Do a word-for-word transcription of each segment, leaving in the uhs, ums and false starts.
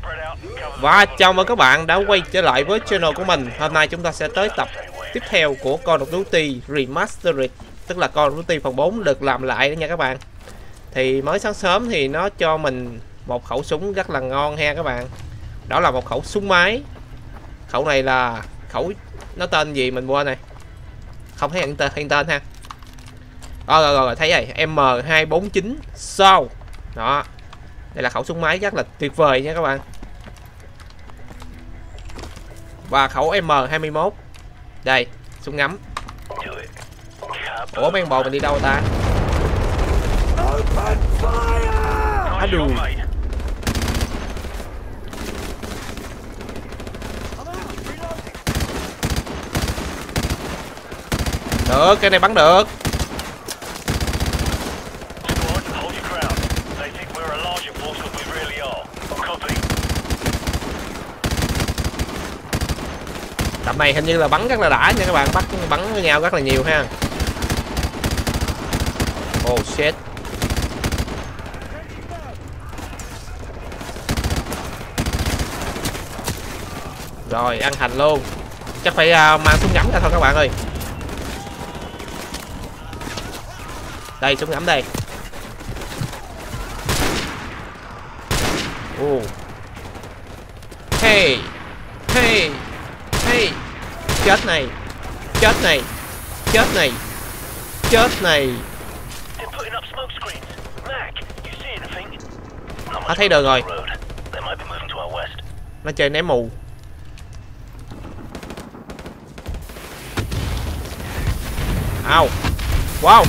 Và chào mừng các bạn đã quay trở lại với channel của mình. Hôm nay chúng ta sẽ tới tập tiếp theo của Call of Duty Remastered, tức là Call of Duty phần bốn được làm lại đó nha các bạn. Thì mới sáng sớm thì nó cho mình một khẩu súng rất là ngon ha các bạn. Đó là một khẩu súng máy. Khẩu này là khẩu, nó tên gì mình quên này, không thấy hiện tên, hiện tên ha. Rồi, rồi rồi thấy rồi, M hai bốn chín sao đó. Đây là khẩu súng máy rất là tuyệt vời nha các bạn. Và khẩu M hai mốt. Đây, súng ngắm. Ủa mấy con bò mình đi đâu ta? Á đù. Được, cái này bắn được. Tập này hình như là bắn rất là đã nha các bạn, bắt bắn với nhau rất là nhiều ha. Oh shit. Rồi ăn hành luôn. Chắc phải uh, mang súng ngắm ra thôi các bạn ơi. Đây súng ngắm đây. Oh. Hey. Hey. Hey. Chết này. Chết này. Chết này. Chết này. À, thấy được rồi. Nó chơi ném mù. Ao. Wow.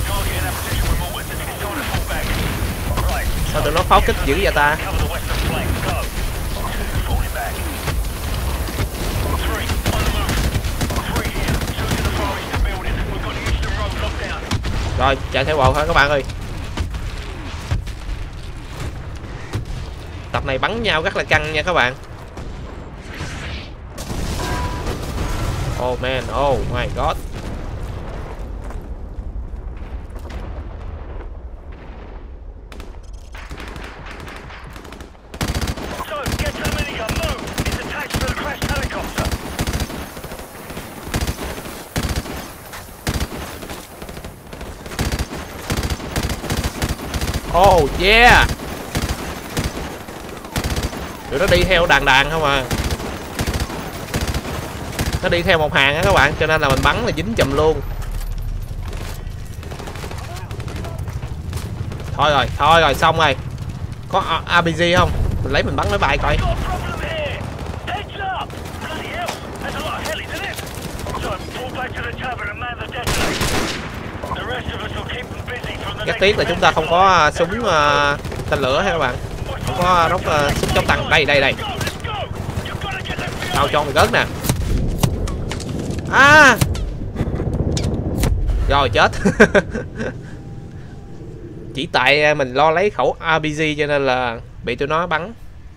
Sao tụi nó pháo kích dữ vậy ta? Rồi chạy theo bộ thôi các bạn ơi. Tập này bắn nhau rất là căng nha các bạn. Oh man, oh my god. Oh yeah. Tụi nó đi theo đàn đàn không à. Nó đi theo một hàng á các bạn, cho nên là mình bắn là dính chùm luôn. Thôi rồi, thôi rồi xong rồi. Có a pê giê không? Mình lấy mình bắn máy bay coi. Rất tiếc là chúng ta không có súng uh, tên lửa ha các bạn. Không có đốc uh, súng chống tăng. Đây đây đây. Tao cho mày gớt nè. À. Rồi chết. Chỉ tại mình lo lấy khẩu a pê giê cho nên là bị tụi nó bắn.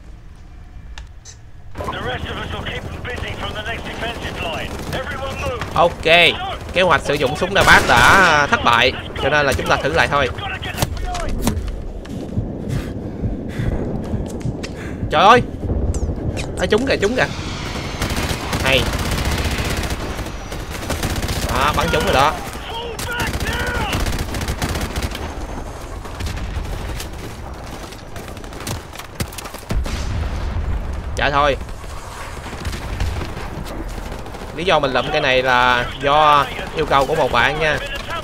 Ok, kế hoạch sử dụng súng đa bát đã thất bại, cho nên là chúng ta thử lại thôi. Trời ơi, à, trúng kìa, trúng kìa. Hay. Đó, bắn trúng rồi đó. Chạy thôi. Lý do mình lụm cái này là do yêu cầu của một bạn nha.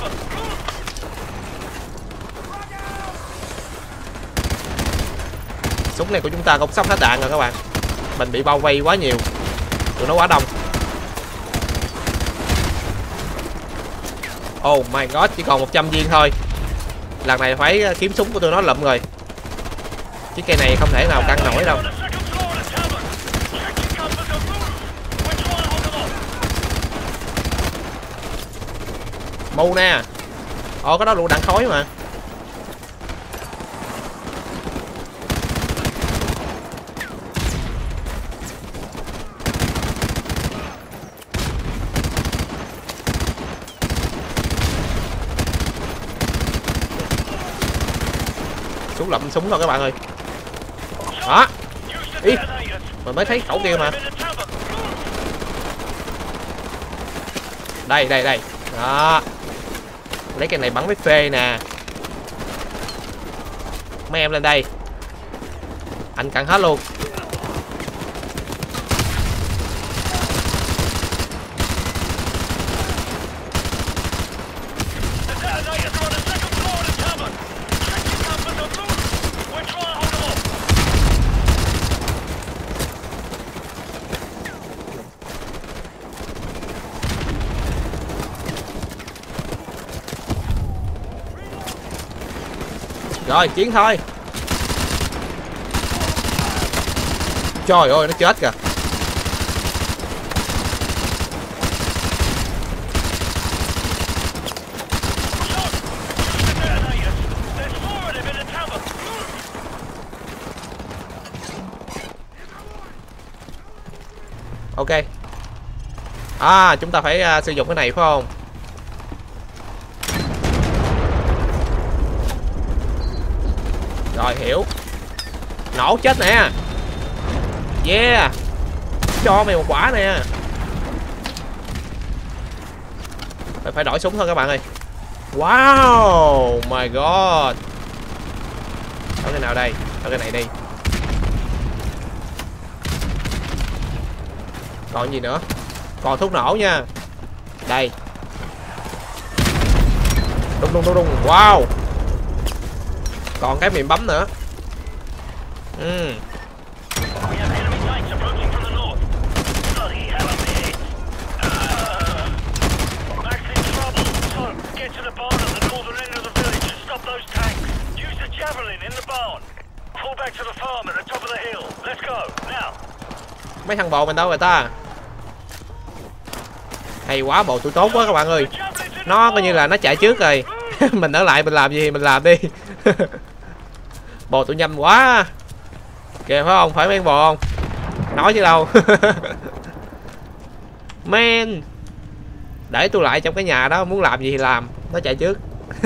Súng này của chúng ta cũng sắp hết đạn rồi các bạn. Mình bị bao vây quá nhiều. Tụi nó quá đông. Oh my god, chỉ còn một trăm viên thôi. Lần này phải kiếm súng của tụi nó lụm rồi. Chiếc cây này không thể nào căng nổi đâu. Mù nè. Ồ, có đó lựu đạn khói mà. Xuống lụm súng thôi các bạn ơi. Đó. Đi. Mình mới thấy khẩu kia mà. Đây đây đây. Đó. Lấy cái này bắn với phê nè. Mấy em lên đây. Anh cắn hết luôn. Rồi, chiến thôi. Trời ơi, nó chết kìa. Ok. À, chúng ta phải uh, sử dụng cái này phải không? Rồi, hiểu. Nổ chết nè. Yeah. Cho mày một quả nè. Phải phải đổi súng thôi các bạn ơi. Wow, my god. Ở cái nào đây? Ở cái này đi. Còn gì nữa? Còn thuốc nổ nha. Đây. Đùng đùng đùng đùng. Wow. Còn cái miệng bấm nữa. Ừ. Mấy thằng bò mình đâu rồi ta? Hay quá, bộ tôi tốt quá các bạn ơi. Nó coi như là nó chạy trước rồi. Mình ở lại mình làm gì mình làm đi. Bò tụi nhanh quá kìa, phải không? Phải mấy con bò không? Nói chứ đâu. Man, để tôi lại trong cái nhà đó, muốn làm gì thì làm. Nó chạy trước.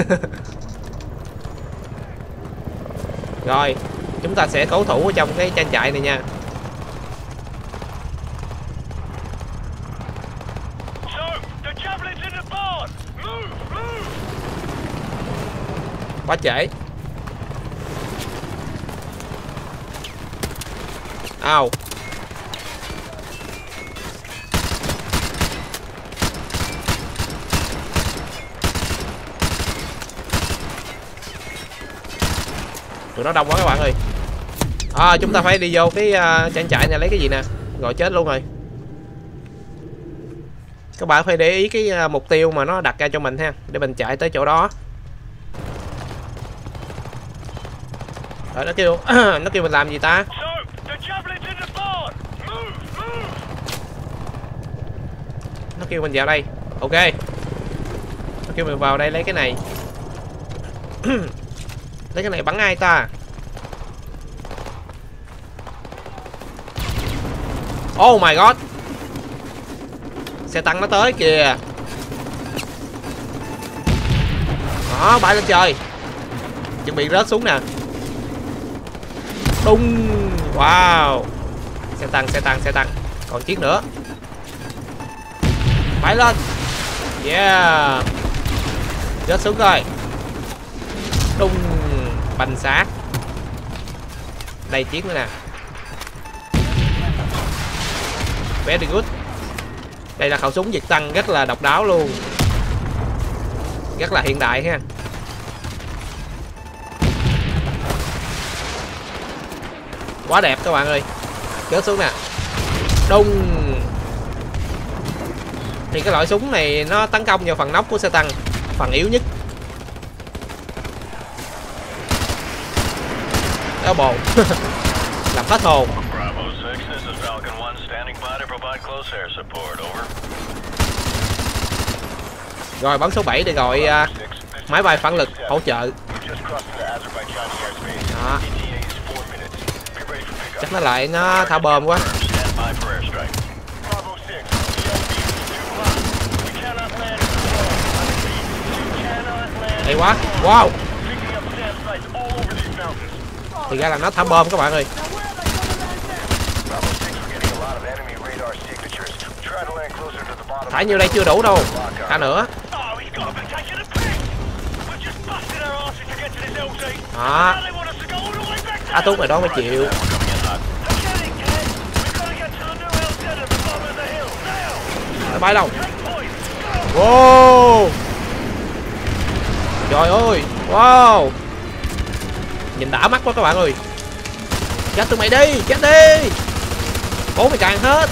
Rồi, chúng ta sẽ cố thủ ở trong cái trang trại này nha. Quá trễ. Ao. Tụi nó đông quá các bạn ơi. À, chúng ta phải đi vô cái uh, trang trại này lấy cái gì nè. Rồi chết luôn rồi. Các bạn phải để ý cái uh, mục tiêu mà nó đặt ra cho mình ha, để mình chạy tới chỗ đó. Rồi nó kêu nó kêu mình làm gì ta? Nó kêu mình vào đây. Ok. Nó kêu mình vào đây lấy cái này. Lấy cái này bắn ai ta? Oh my god. Xe tăng nó tới kìa. Đó, bay lên trời. Chuẩn bị rớt xuống nè. Đùng. Wow. Xe tăng, xe tăng, xe tăng. Còn chiếc nữa. Bay lên. Yeah. Rớt xuống rồi. Đùng. Bành sát. Đây chiếc nữa nè. Very good. Đây là khẩu súng diệt tăng rất là độc đáo luôn. Rất là hiện đại ha. Quá đẹp các bạn ơi. Rớt xuống nè. Đùng. Thì cái loại súng này nó tấn công vào phần nóc của xe tăng, phần yếu nhất. Đó bồ. Làm hết hồn. Rồi bắn số bảy để gọi uh, máy bay phản lực hỗ trợ. Đó. Chắc nó lại nó thả bom quá. Hay quá. Wow. Thì ra là nó thả bom các bạn ơi. Thả nhiêu đây chưa đủ đâu. Thả nữa. Đó. Á Túc mày đó mới chịu. Mày bay đâu. Wow. Trời ơi. Wow. Nhìn đã mắt quá các bạn ơi. Chết tụi mày đi. Chết đi. Cố mày càng hết.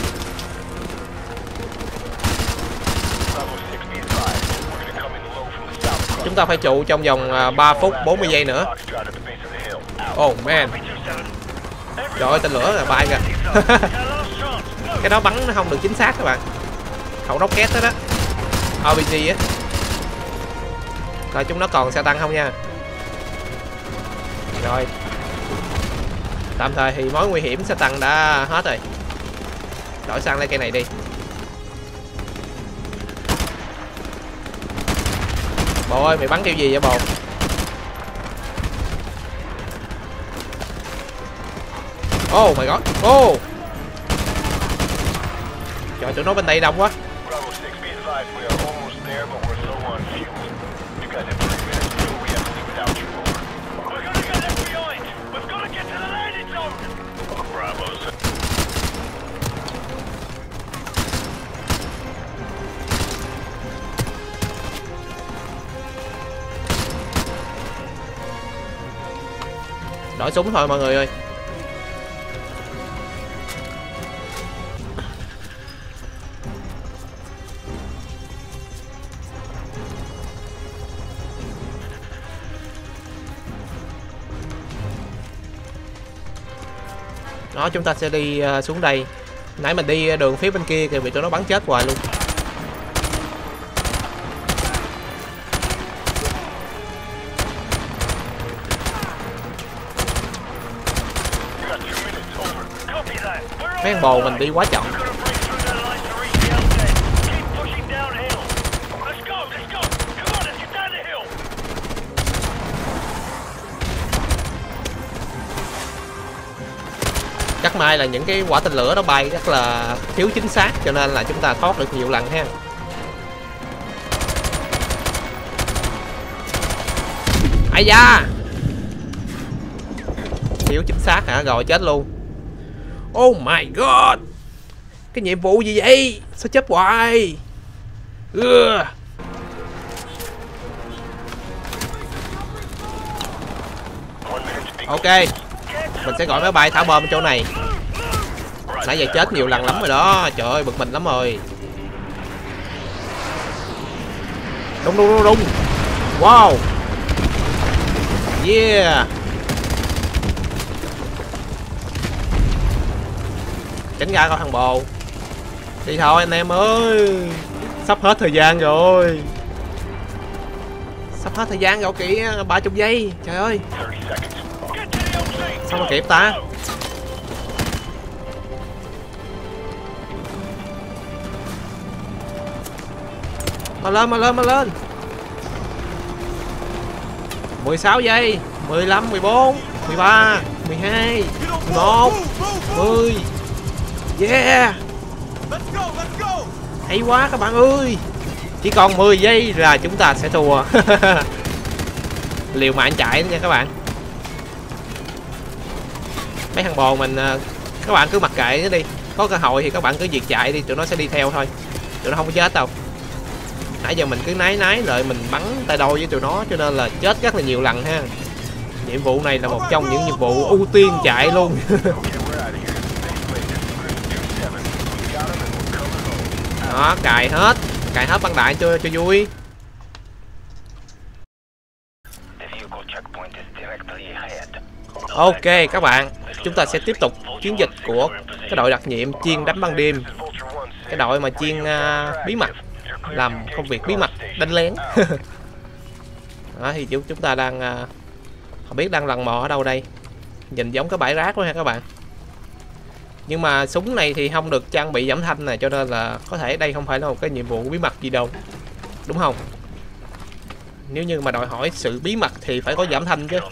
Chúng ta phải trụ trong vòng ba phút bốn mươi giây nữa. Oh man. Trời ơi tên lửa là bay kìa. Cái đó bắn nó không được chính xác các bạn. Khẩu rocket đó đó. rờ pê giê á. Rồi chúng nó còn xe tăng không nha. Rồi. Tạm thời thì mối nguy hiểm xe tăng đã hết rồi. Đổi sang lấy cây này đi. Bồ ơi mày bắn kiểu gì vậy bồ? Oh my god. Oh. Trời tụi nó bên đây đông quá. Đổi súng thôi mọi người ơi. Đó chúng ta sẽ đi uh, xuống đây. Nãy mình đi đường phía bên kia thì bị tụi nó bắn chết hoài luôn. Mấy thằng bồ mình đi quá chậm. Chắc may là những cái quả tên lửa nó bay rất là thiếu chính xác cho nên là chúng ta thoát được nhiều lần ha. Ai da. Thiếu chính xác hả? Rồi chết luôn. Oh my god. Cái nhiệm vụ gì vậy? Sao chết hoài? Ừ. Ok. Mình sẽ gọi máy bay thả bom ở chỗ này. Nãy giờ chết nhiều lần lắm rồi đó. Trời ơi bực mình lắm rồi. Đung đung đung đung. Wow. Yeah. Tránh ra coi thằng bồ. Đi thôi anh em ơi. Sắp hết thời gian rồi. Sắp hết thời gian rồi kìa. ba mươi giây. Trời ơi. Sao mà kịp ta. Mà lên mà lên mà lên. mười sáu giây. Mười lăm, mười bốn, mười ba, mười hai, mười một, mười. Yeah. Hay quá các bạn ơi. Chỉ còn mười giây là chúng ta sẽ thua. Liều mạng chạy nha các bạn. Mấy thằng bò mình các bạn cứ mặc kệ nó đi. Có cơ hội thì các bạn cứ việc chạy đi. Tụi nó sẽ đi theo thôi. Tụi nó không có chết đâu. Nãy giờ mình cứ nái nái lợi mình bắn tay đôi với tụi nó cho nên là chết rất là nhiều lần ha. Nhiệm vụ này là một trong những nhiệm vụ ưu tiên chạy luôn. Đó, cài hết. Cài hết băng đạn cho cho vui. Ok các bạn, chúng ta sẽ tiếp tục chiến dịch của cái đội đặc nhiệm chuyên đánh ban đêm. Cái đội mà chuyên uh, bí mật, làm công việc bí mật đánh lén. Đó thì chúng chúng ta đang uh, không biết đang lần mò ở đâu đây. Nhìn giống cái bãi rác quá ha các bạn. Nhưng mà súng này thì không được trang bị giảm thanh này cho nên là có thể đây không phải là một cái nhiệm vụ bí mật gì đâu. Đúng không? Nếu như mà đòi hỏi sự bí mật thì phải có giảm thanh chứ.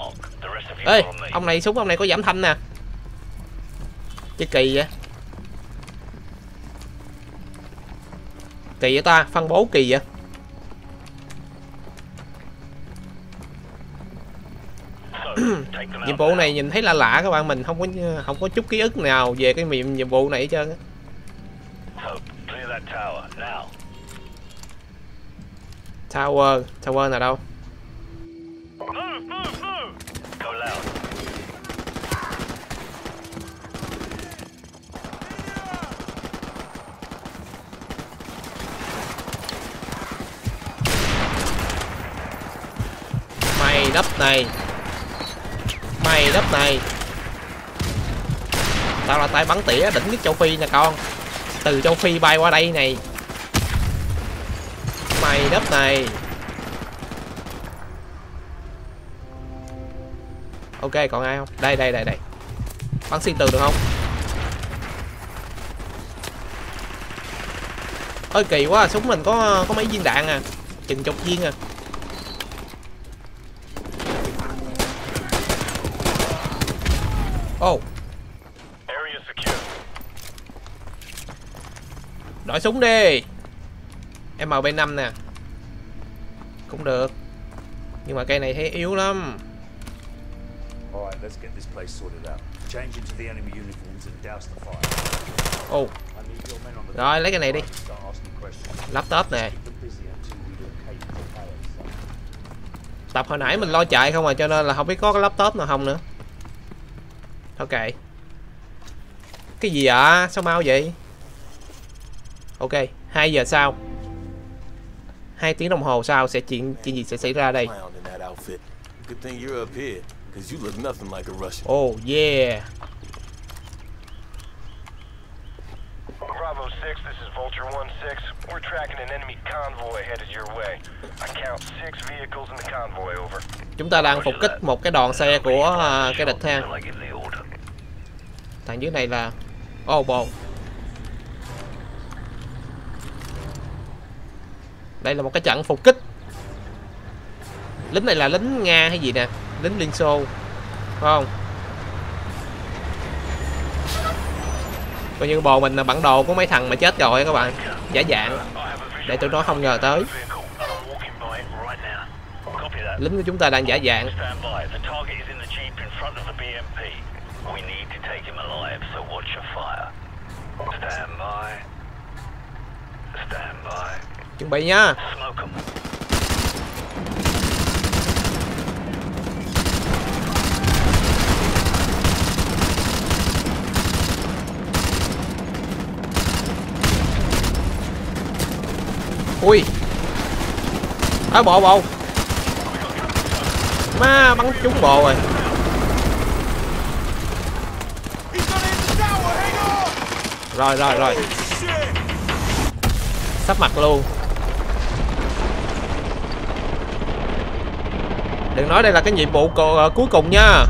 Ê, ông này súng ông này có giảm thanh nè. Chứ kỳ vậy. Kỳ vậy ta, phân bố kỳ vậy. Nhiệm vụ này nhìn thấy lạ lạ các bạn, mình không có không có chút ký ức nào về cái nhiệm nhiệm vụ này hết trơn. Tower, tower nào đâu? Mày đất này, mày đất này, tao là tay bắn tỉa đỉnh nhất châu Phi nè con, từ châu Phi bay qua đây này. Mày đất này. Ok, còn ai không? Đây đây đây đây. Bắn xuyên tường được không? Ơi kỳ quá, súng mình có có mấy viên đạn à, chừng chục viên à. Ô. Oh. Đổi súng đi. M P năm nè. Cũng được. Nhưng mà cây này thấy yếu lắm. Ồ. Oh. Rồi lấy cái này đi. Laptop nè. Tập hồi nãy mình lo chạy không à, cho nên là không biết có cái laptop nào không nữa. Ok. Cái gì ạ? Sao mau vậy? Ok, hai giờ sau. Hai tiếng đồng hồ sau sẽ chuyện chuyện gì sẽ xảy ra đây? Oh yeah. Bravo six, this is Vulture one six. We're tracking an enemy convoy headed your way. I count six vehicles in the convoy, over. Chúng ta đang phục kích một cái đoàn xe của uh, cái địch ha. Thằng dưới này là oh bồ. Đây là một cái trận phục kích. Lính này là lính Nga hay gì nè, lính Liên Xô, phải không? Coi như bồ mình là bản đồ của mấy thằng mà chết rồi các bạn, giả dạng, để tụi nó không ngờ tới. Lính của chúng ta đang giả dạng. Chuẩn bị nha. Ui. Ở bộ bộ. Má bắn trúng bộ rồi. Rồi rồi rồi. Sắp mặt luôn. Đừng nói đây là cái nhiệm vụ cuối cùng nha.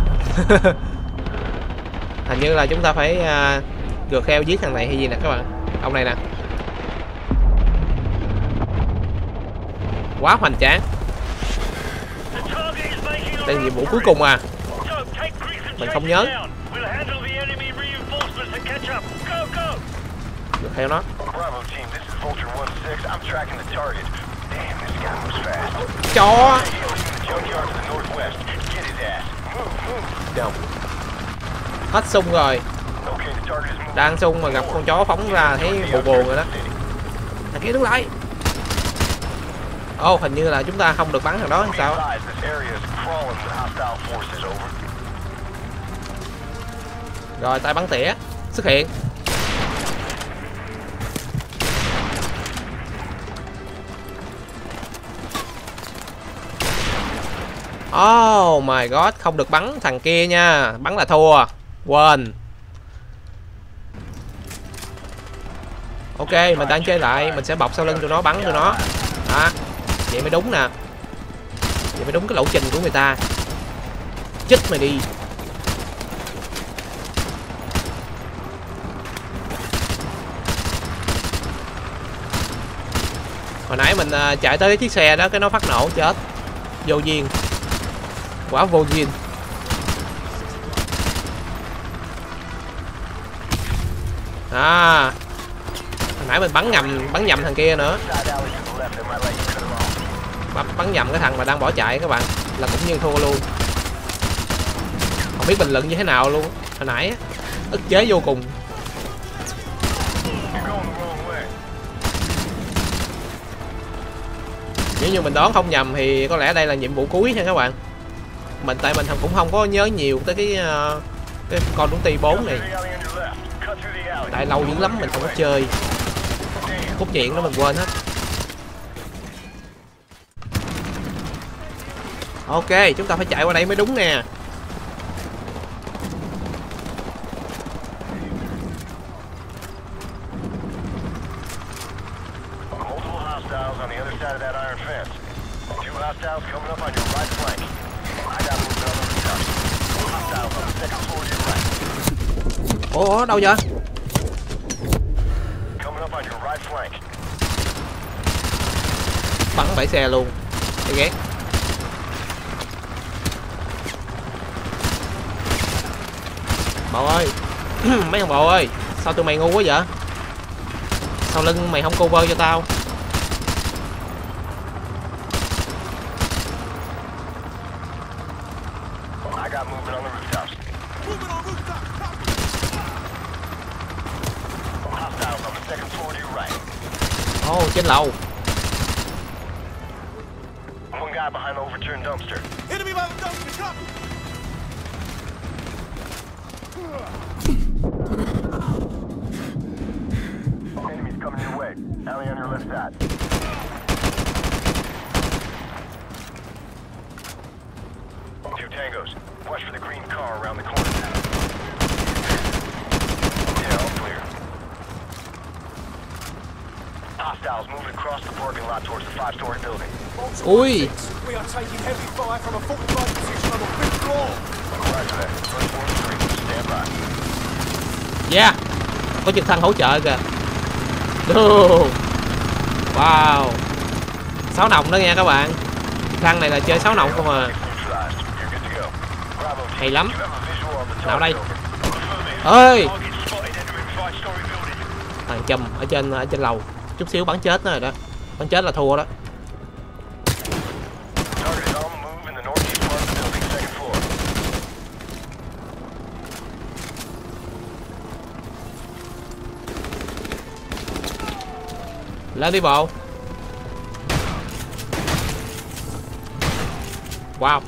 Hình như là chúng ta phải uh, gượt theo giết thằng này hay gì nè các bạn. Ông này nè. Quá hoành tráng. Đây là nhiệm vụ cuối cùng à. Mình không nhớ. Được theo nó. Chó. Hết sung rồi. Đang sung mà gặp con chó phóng ra thấy buồn buồn rồi đó. Thằng kia đứng lại. Ồ, oh, hình như là chúng ta không được bắn thằng đó hay sao? Rồi, tay bắn tỉa xuất hiện. Oh my god, không được bắn thằng kia nha. Bắn là thua. Quên. Ok, mình đang chơi lại. Mình sẽ bọc sau lưng tụi nó, bắn tụi nó. Đó. Vậy mới đúng nè. Vậy mới đúng cái lộ trình của người ta. Chết mày đi. Hồi nãy mình uh, chạy tới cái chiếc xe đó, cái nó phát nổ chết. Vô duyên. Quá vô duyên. À. Hồi nãy mình bắn nhầm bắn nhầm thằng kia nữa. Bắn, bắn nhầm cái thằng mà đang bỏ chạy các bạn, là cũng như thua luôn. Không biết bình luận như thế nào luôn. Hồi nãy ức chế vô cùng. Nếu như mình đoán không nhầm thì có lẽ đây là nhiệm vụ cuối nha các bạn. Mình tại mình cũng không có nhớ nhiều tới cái uh, cái con đúng ti bốn này. Tại lâu dữ lắm mình không có chơi. Cốt truyện đó mình quên hết. Ok, chúng ta phải chạy qua đây mới đúng nè. Ủa đâu vậy? Bắn bãi xe luôn. Thấy ghét. Bộ ơi. Mấy thằng bộ ơi, sao tụi mày ngu quá vậy? Sau lưng mày không cover cho tao. Ồ, oh, trên lầu. One guy behind the overturned dumpster. Enemy by the dumpster, copy. Enemies coming your way. Alley on your left side. Two tangos. Watch for the green car around the corner. Yeah, all clear. Hostiles moving across the parking lot towards the five-story building. Ui. We are taking heavy fire from a fortified position on the fifth floor. Roger that. First floor three. Stand by. Yeah. Có trực thăng hỗ trợ kìa. Đô. Wow. Sáu nòng đó nha các bạn. Trực thăng này là chơi sáu nòng không à. Hay lắm. Nào đây. Ơi. Thằng chùm ở trên ở trên lầu. Chút xíu bắn chết nó rồi đó. Bắn chết là thua đó. Lên đi bộ. Wow.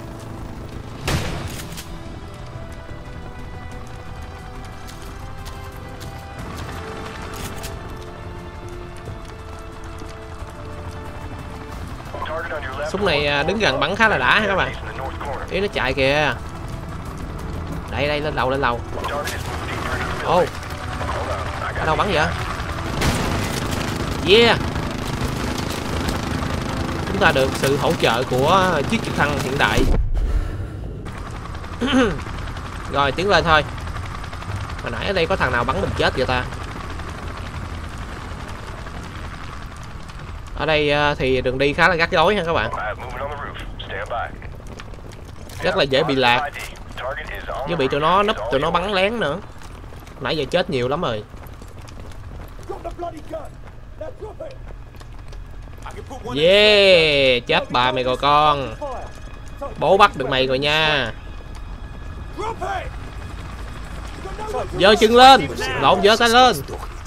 Súng này đứng gần bắn khá là đã ha các bạn. Ý nó chạy kìa. Đây đây, lên lầu lên lầu. Ô oh. Ở đâu bắn vậy? Yeah. Chúng ta được sự hỗ trợ của chiếc trực thăng hiện đại. Rồi tiến lên thôi. Hồi nãy ở đây có thằng nào bắn mình chết vậy ta? Ở đây thì đường đi khá là gắt gối ha các bạn. Rất là dễ bị lạc. Với bị tụi nó núp, tụi nó bắn lén nữa. Nãy giờ chết nhiều lắm rồi. Yeah, chết bà mày rồi con. Bố bắt được mày rồi nha. Giơ chân lên. Lộn, giơ tay lên.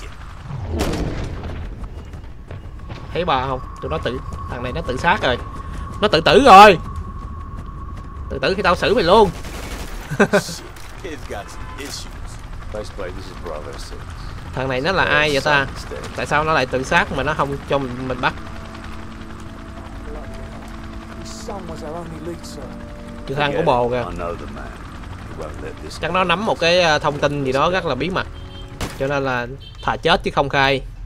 Thấy bà không? Tụi nó tự, thằng này nó tự sát rồi. Nó tự tử rồi. Tự tử khi tao xử mày luôn. Thằng này nó là ai vậy ta? Tại sao nó lại tự sát mà nó không cho mình, mình bắt? Trực thăng của bồ kìa. Chắc nó nắm một cái thông tin gì đó rất là bí mật, cho nên là thà chết chứ không khai.